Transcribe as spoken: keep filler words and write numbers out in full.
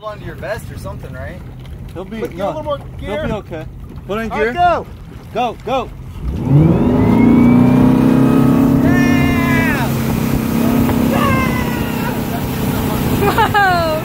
hold on to your vest or something, right? He'll be, But no, a little more gear. he'll be okay. Put in All gear. right, Go, go. go. Whoa!